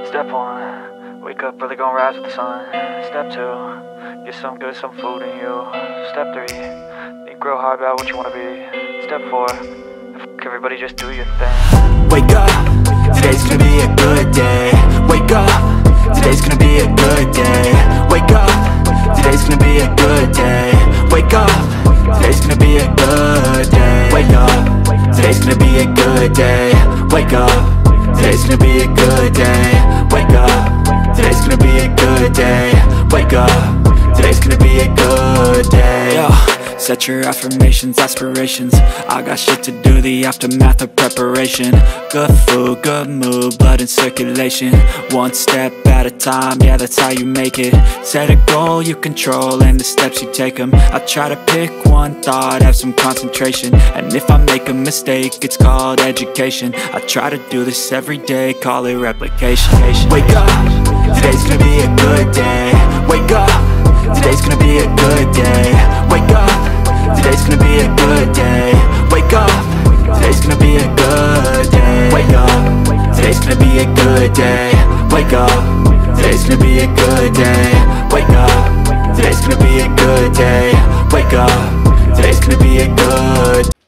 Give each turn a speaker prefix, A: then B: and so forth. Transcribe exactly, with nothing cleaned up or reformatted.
A: Step one, wake up early, gonna rise with the sun. Step two, get some good, some food in you. Step three, think real hard about what you wanna be. Step four, fuck everybody, just do your thing.
B: Wake up, today's gonna be a good day. Wake up, today's gonna be a good day. Wake up, today's gonna be a good day. Wake up, today's gonna be a good day. Wake up, today's gonna be a good day. Wake up, today's gonna be a good day. Wake up, today's gonna be a good day. Wake up, today's gonna be a good day. Yo, set your affirmations, aspirations. I got shit to do, the aftermath of preparation. Good food, good mood, blood in circulation. One step at a time, yeah, that's how you make it. Set a goal you control and the steps you take them. I try to pick one thought, have some concentration. And if I make a mistake, it's called education. I try to do this every day, call it replication. Wake up, today's gonna be a good day. Wake up, today's gonna be a good day. Wake up, today's gonna be a good day. Wake up, today's gonna be a good day. Wake up, today's gonna be a good day. Wake up, today's gonna be a good day. Wake up, today's gonna be a good day. Wake up, today's gonna be a good